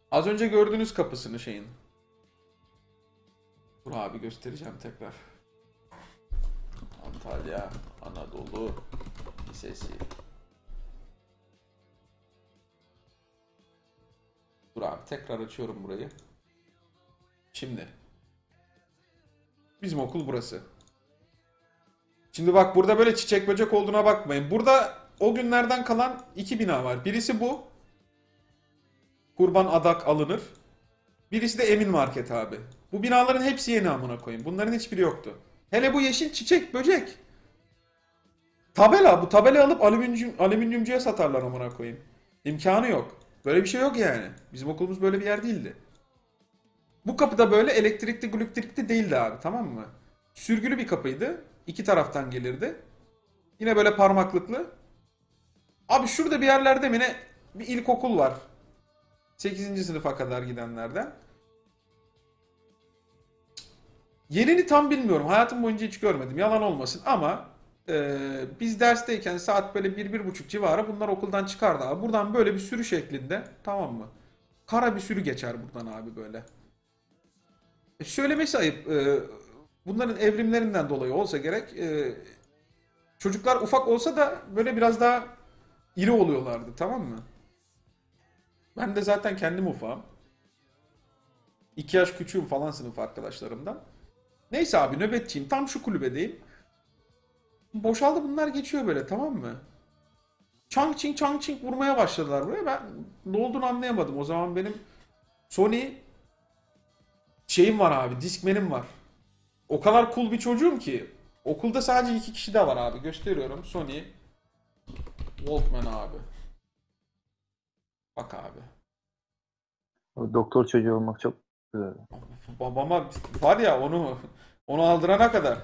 Az önce gördüğünüz kapısını şeyin. Dur abi göstereceğim tekrar. Antalya Anadolu Lisesi. Dur abi tekrar açıyorum burayı. Şimdi. Bizim okul burası. Şimdi bak burada böyle çiçek böcek olduğuna bakmayın. Burada o günlerden kalan iki bina var. Birisi bu. Kurban adak alınır. Birisi de Emin Market abi. Bu binaların hepsi yeni amına koyayım. Bunların hiçbiri yoktu. Hele bu yeşil çiçek böcek. Tabela. Bu tabela alıp alüminyumcuya satarlar amına koyayım. İmkanı yok. Böyle bir şey yok yani. Bizim okulumuz böyle bir yer değildi. Bu kapı da böyle elektrikli glüktrikli değildi abi, tamam mı? Sürgülü bir kapıydı. İki taraftan gelirdi. Yine böyle parmaklıklı. Abi şurada bir yerlerde mi ne bir ilkokul var. 8. sınıfa kadar gidenlerden. Yerini tam bilmiyorum. Hayatım boyunca hiç görmedim. Yalan olmasın ama biz dersteyken saat böyle bir, 1.30 civarı bunlar okuldan çıkardı abi. Buradan böyle bir sürü şeklinde, tamam mı? Kara bir sürü geçer buradan abi böyle. Söylemesi ayıp. Bunların evrimlerinden dolayı olsa gerek. Çocuklar ufak olsa da böyle biraz daha iri oluyorlardı, tamam mı? Ben de zaten kendim ufağım. 2 yaş küçüğüm falan sınıf arkadaşlarımdan. Neyse abi nöbetçiyim. Tam şu kulübedeyim. Boşaldı bunlar geçiyor böyle, tamam mı? Chang Ching vurmaya başladılar buraya. Ben ne olduğunu anlayamadım. O zaman benim Sony şeyim var abi. Discman'im var. O kadar cool bir çocuğum ki. Okulda sadece iki kişi de var abi. Gösteriyorum. Sony Walkman abi. Bak abi. O doktor çocuğu olmak çok güzel. Babama var ya onu aldırana kadar.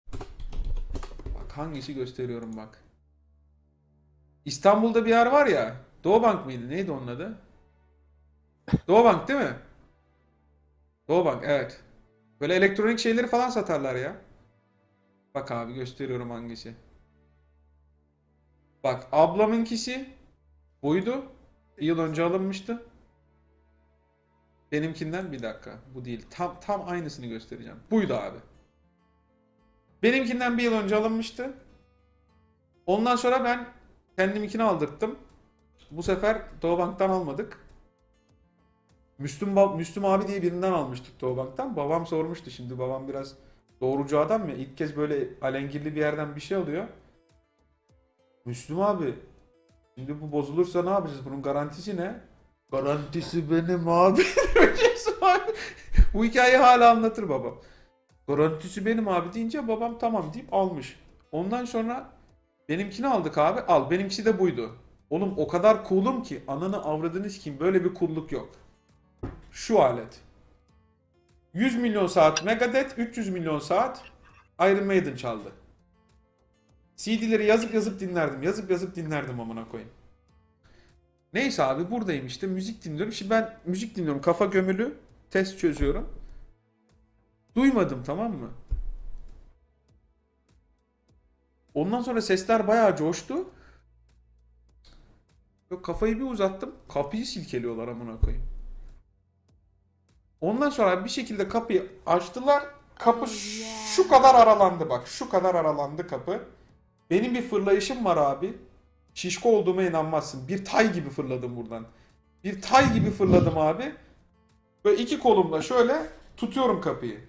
Bak hangisi gösteriyorum bak. İstanbul'da bir yer var ya. Doğubank mıydı? Neydi onun adı? Doğubank değil mi? Doğubank evet. Böyle elektronik şeyleri falan satarlar ya. Bak abi gösteriyorum hangisi. Bak ablamınkisi buydu. Bir yıl önce alınmıştı. Benimkinden bir dakika. Bu değil. Tam aynısını göstereceğim. Buydu abi. Benimkinden bir yıl önce alınmıştı. Ondan sonra ben kendiminkini aldırttım. Bu sefer Doğubank'tan almadık. Müslüm abi diye birinden almıştık Doğubank'tan. Babam sormuştu, şimdi babam biraz doğrucu adam ya. İlk kez böyle alengirli bir yerden bir şey alıyor. Müslüm abi, şimdi bu bozulursa ne yapacağız? Bunun garantisi ne? Garantisi benim abi. Bu hikayeyi hala anlatır babam. Garantisi benim abi deyince babam tamam deyip almış. Ondan sonra benimkini aldık abi. Al benimkisi de buydu. Oğlum o kadar cool'um ki ananı avradını sikeyim, böyle bir cool'luk yok. Şu alet. 100 milyon saat Megadeth, 300 milyon saat Iron Maiden çaldı. CD'leri yazıp yazıp dinlerdim. Yazıp yazıp dinlerdim amına koyayım. Neyse abi buradayım işte müzik dinliyorum. Şimdi ben müzik dinliyorum. Kafa gömülü. Test çözüyorum. Duymadım, tamam mı? Ondan sonra sesler bayağı coştu. Yok, kafayı bir uzattım. Kapıyı silkeliyorlar amına koyayım. Ondan sonra bir şekilde kapıyı açtılar. Kapı şu kadar aralandı bak. Şu kadar aralandı kapı. Benim bir fırlayışım var abi. Şişko olduğuma inanmazsın. Bir tay gibi fırladım buradan. Bir tay gibi fırladım abi. Böyle iki kolumla şöyle tutuyorum kapıyı.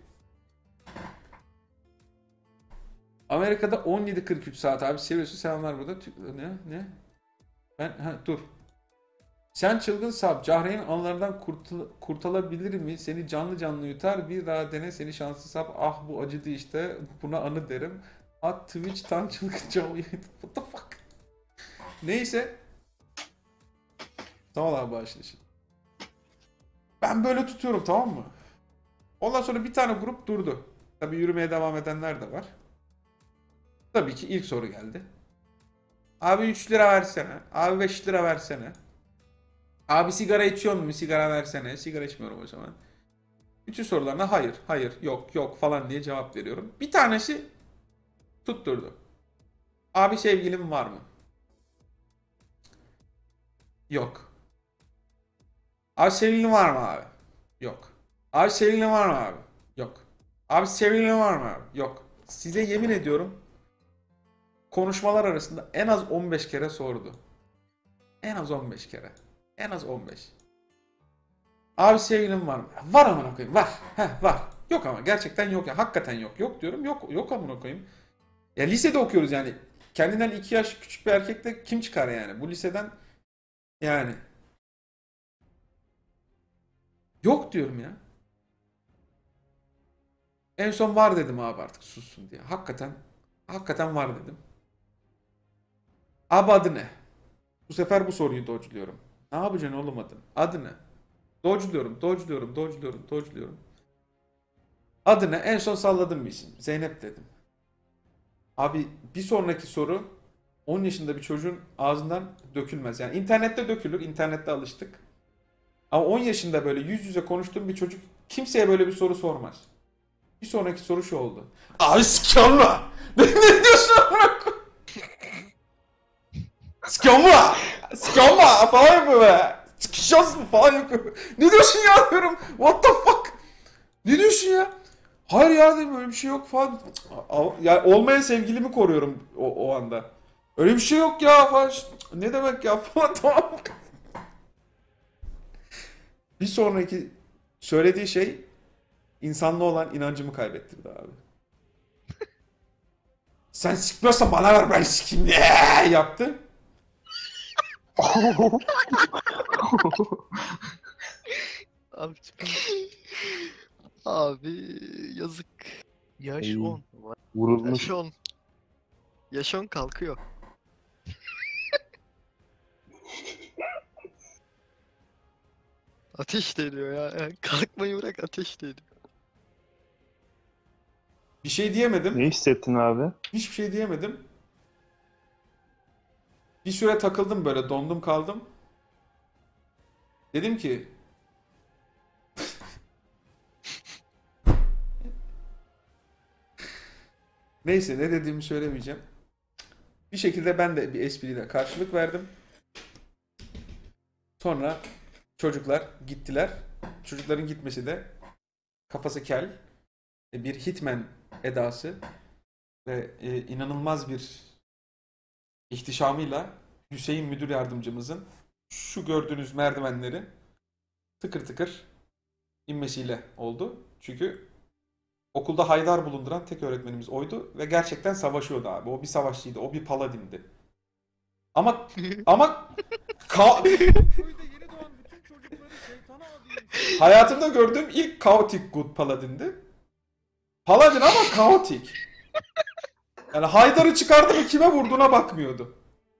Amerika'da 17:43 saat abi. Seviyorsun selamlar burada. Ne? Dur. Sen çılgın sap. Cahre'nin anılarından kurtulabilir mi? Seni canlı canlı yutar. Bir daha dene seni şanslı sap. Ah bu acıdı işte. Buna anı derim. At Twitch'tan çılgınca What the fuck? Neyse. Tamam abi başlayışın. Ben böyle tutuyorum, tamam mı? Ondan sonra bir tane grup durdu. Tabii yürümeye devam edenler de var. Tabii ki ilk soru geldi. Abi 3 lira versene. Abi 5 lira versene. Abi sigara içiyor mu? Sigara versene. Sigara içmiyorum o zaman. Bütün sorularına hayır, hayır, yok, yok falan diye cevap veriyorum. Bir tanesi tutturdu. Abi sevgilim var mı? Yok. Abi sevgilin var mı abi? Yok. Abi sevgilin var mı abi? Yok. Abi sevgilin var mı abi? Yok. Size yemin ediyorum konuşmalar arasında en az 15 kere sordu. En az 15 kere. En az 15. Abi sevgilin var mı? Var amına koyayım. Var. Heh, var. Yok ama gerçekten yok ya. Hakikaten yok. Yok diyorum. Yok. Yok amına koyayım. Ya lisede okuyoruz yani. Kendinden 2 yaş küçük bir erkekle kim çıkar yani? Bu liseden yani. Yok diyorum ya. En son var dedim abi artık sussun diye. Hakikaten var dedim. Abi adı ne? Bu sefer bu soruyu dodge'luyorum. Ne yapacaksın oğlum adın? Adı ne? Dodge'luyorum. Adı ne? En son salladım bir isim. Zeynep dedim. Abi bir sonraki soru 10 yaşında bir çocuğun ağzından dökülmez. Yani internette dökülür. İnternette alıştık. Ama 10 yaşında böyle yüz yüze konuştuğum bir çocuk kimseye böyle bir soru sormaz. Bir sonraki soru şu oldu. Abi sikiyorlar. Ne diyorsun amına koyayım? Sikiyorlar falan yapıyor be. Sikişeceğiz mı falan yapıyor. Ne diyorsun ya diyorum. What the fuck? Ne diyorsun ya? Hayır ya dedim öyle bir şey yok falan. Yani olmayan sevgilimi koruyorum o anda. Öyle bir şey yok ya falan. Ne demek ya falan tamam. Bir sonraki söylediği şey insanlığa olan inancımı kaybettirdi abi. Sen sikmiyorsan bana ver ben sikeyim diye yaptı. Abi Abi yazık. Yaş Ay, 10. Vurulmuş. Yaş 10. Yaş 10 kalkıyor. Ateş de ediyor ya. Yani kalkmayı bırak ateş de ediyor. Bir şey diyemedim. Ne hissettin abi? Hiçbir şey diyemedim. Bir süre takıldım böyle dondum kaldım. Dedim ki neyse ne dediğimi söylemeyeceğim. Bir şekilde ben de bir espriyle karşılık verdim. Sonra çocuklar gittiler. Çocukların gitmesi de kafası kel, bir hitman edası ve inanılmaz bir ihtişamıyla Hüseyin müdür yardımcımızın şu gördüğünüz merdivenleri tıkır tıkır inmesiyle oldu. Çünkü okulda Haydar bulunduran tek öğretmenimiz oydu ve gerçekten savaşıyordu abi. O bir savaşçıydı, o bir paladindi. Ama ama Köyde yeni doğan bütün çocukları şeytana adıyor. hayatımda gördüğüm ilk chaotic good paladindi. Paladin ama kaotik. Yani Haydar'ı çıkardı mı kime vurduğuna bakmıyordu.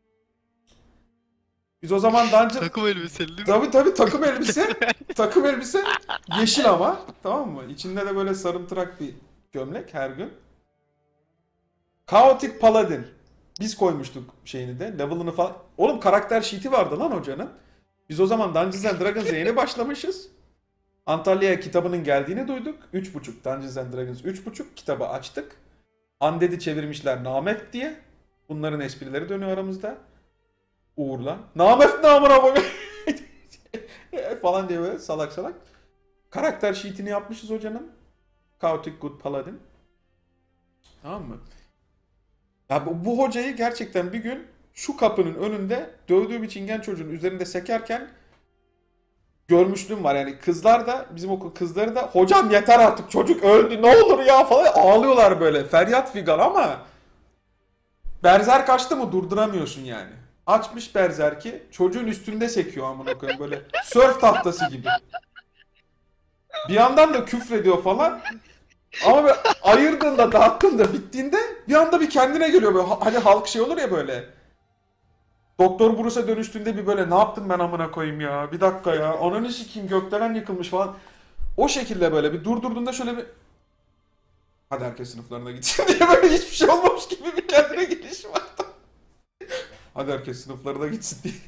Biz o zaman dungeon... Takım elbiseli değil mi? Tabii takım elbise. Takım elbise yeşil ama. Tamam mı? İçinde de böyle sarımtırak bir gömlek her gün. Chaotic Paladin. Biz koymuştuk şeyini de. Level'ını falan. Oğlum karakter sheet'i vardı lan hocanın. Biz o zaman Dungeons and Dragons'a yeni başlamışız. Antalya'ya kitabının geldiğini duyduk. 3.5 Dungeons and Dragons 3.5 kitabı açtık. Undead'i çevirmişler Namef diye. Bunların esprileri dönüyor aramızda. Uğur'la. Namef ne amına koyayım falan diye böyle salak salak. Karakter sheet'ini yapmışız hocanın. Chaotic Good Paladin. Tamam mı? Ya bu hocayı gerçekten bir gün şu kapının önünde dövdüğü bir çingen çocuğun üzerinde sekerken görmüşlüğüm var. Yani kızlar da bizim okul kızları da hocam yeter artık çocuk öldü ne olur ya falan ağlıyorlar böyle feryat figan ama berzer kaçtı mı durduramıyorsun yani. Açmış berzerki çocuğun üstünde sekiyor amına koyayım böyle sörf tahtası gibi. Bir yandan da küfrediyor falan. Ama böyle ayırdığında, dağıttığında, bittiğinde bir anda bir kendine geliyor böyle. Hani halk şey olur ya böyle. Doktor Bruce'a dönüştüğünde bir böyle ne yaptım ben amına koyayım ya. Bir dakika ya. Ananı sikeyim gökdelen yıkılmış falan. O şekilde böyle bir durdurduğunda şöyle bir hadi herkes sınıflarına gitsin diye böyle hiçbir şey olmamış gibi bir kendine geliş var. Hadi herkes sınıflarına gitsin diye.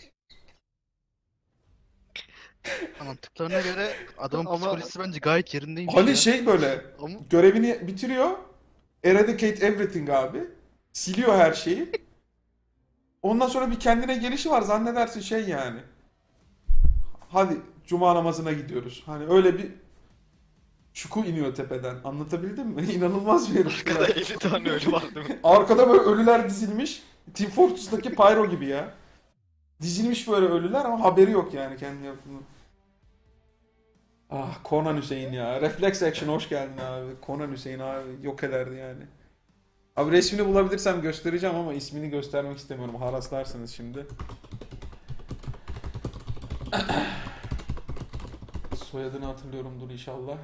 Anlattıklarına göre adamın psikolojisi bence gayet yerindeymiş Hani ya. şey böyle Ama görevini bitiriyor. Eradicate everything abi. Siliyor her şeyi. Ondan sonra bir kendine gelişi var zannedersin şey yani. Hadi cuma namazına gidiyoruz. Hani öyle bir çuku iniyor tepeden. Anlatabildim mi? İnanılmaz bir herif. Arkada 50 tane ölü var değil mi? Arkada böyle ölüler dizilmiş. Team Fortress'taki Pyro gibi ya. Dizilmiş böyle ölüler ama haberi yok yani kendi yaptığını. Ah Conan Hüseyin ya. Reflex Action hoş geldin abi. Conan Hüseyin abi yok ederdi yani. Abi resmini bulabilirsem göstereceğim ama ismini göstermek istemiyorum. Haraslarsınız şimdi. Soyadını hatırlıyorumdur inşallah.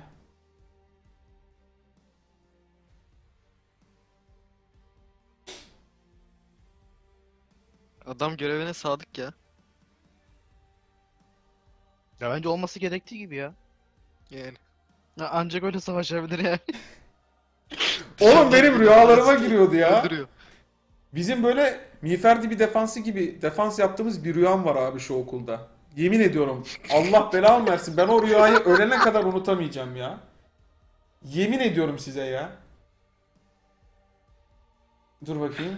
Adam görevine sadık ya. Ya bence olması gerektiği gibi ya. Yani. Ya ancak öyle savaşabilir yani. Oğlum benim rüyalarıma giriyordu ya. Öldürüyor. Bizim böyle miğfer dibi defansı gibi defans yaptığımız bir rüyam var abi şu okulda. Yemin ediyorum. Allah belamı versin. Ben o rüyayı ölene kadar unutamayacağım ya. Yemin ediyorum size ya. Dur bakayım.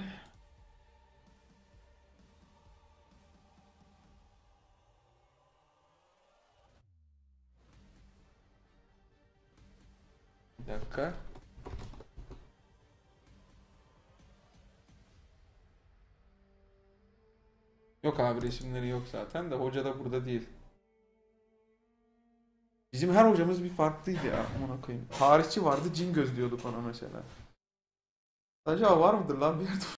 Bir dakika. Yok abi resimleri yok zaten de hoca da burada değil. Bizim her hocamız bir farklıydı ya. Amına koyayım. Tarihçi vardı, cin göz diyorduk ona mesela. Acaba var mıdır lan bir yerde?